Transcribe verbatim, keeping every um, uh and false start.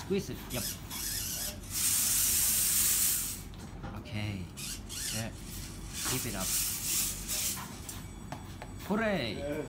Squeeze it. Yep. Okay. There. Keep it up. Hooray!